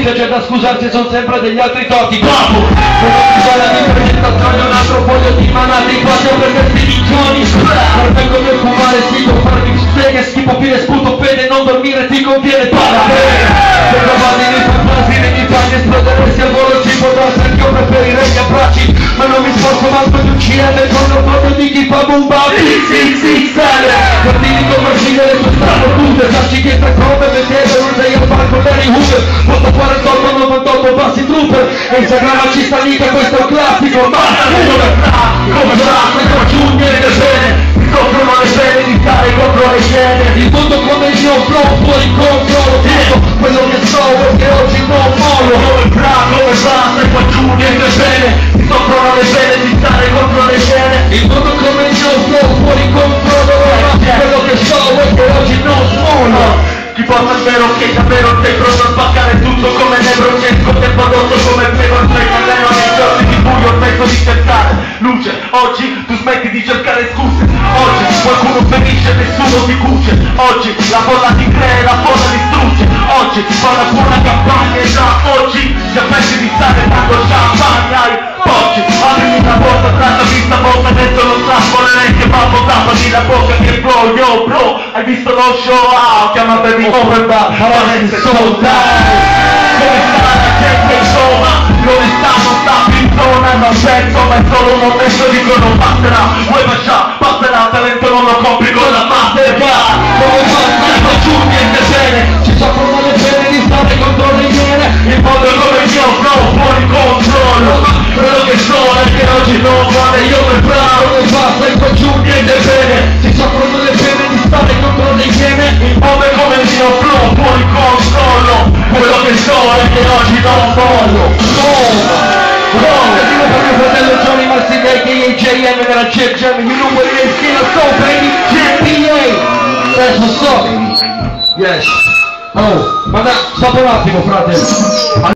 mica c'è da scusarsi, sono sempre degli altri torti. Dopo, non bisogna di presentazione, un altro foglio di manate in quattro per questi minchioni. Non vengo del fumare, stico, farmi spieghe, schifo, fine, sputo, fede, non dormire ti conviene, para bene. Se trovate nei fantasmi, mi fanno esplodere, se al volo ci potrà, se anch'io preferirei gli abbracci, ma non mi sforzo manco di uccidere con lo proprio di chi fa bomba. Sì, sale, partiti come scegliere le tue strane punte, sacci che sta come vedere, non sei al banco per i Hoover, posso fare il top 98 passi trooper, e Instagram ci sta mica, questo è un classico, ma come sta, questo giugno e bene, mi coprono le pene di stare contro le scene, il mondo come il mio flow, fuori controllo, tutto quello che so, perché oggi non mollo, come sta, stai qua giù niente bene, mi coprono le pene di stare contro le scene, il mondo come il mio flow, fuori controllo, quello che so, perché oggi non mollo. Chi porta il vero che davvero sei pronto a spaccare tutto come Nebro, Cesco, tempo addosso come Pedro, sei Calleno nei giorni di buio, penso di cercare luce, oggi tu smetti di cercare scuse, oggi qualcuno ferisce, nessuno ti cuce, oggi la bolla ti crea e la bolla distrugge, oggi fa una buona campagna e già oggi ti ammetti di stare dando champagne ai oggi, aprimi la porta, trattami stavolta dentro lo strappone che va tappati la bocca che flow, yo bro, hai visto lo show, chiamatemi open bar, parole sold out. Come sta la gente insomma, dove stiamo sta pintona, non penso ma è solo un momento, dico non passerà, vuoi passerà, talento non lo compri con la Mastercard. Come fa giù niente bene, ci soffrono le pene di stare contro le iene, il mondo è come il mio flow, fuori controllo, quello che so è che oggi non vale, io per bravo, come fa stai qua giù niente bene, ci soffrono le pene di stare contro le iene, il mondo è come il mio flow, fuori controllo, quello che so è che oggi non mollo. Casino per mio fratello Johnny Marsidei, KJM nella Jet Jam, you know what it is, still so baby, JPA, that's what's up, yes. Oh, ma stop un attimo frate.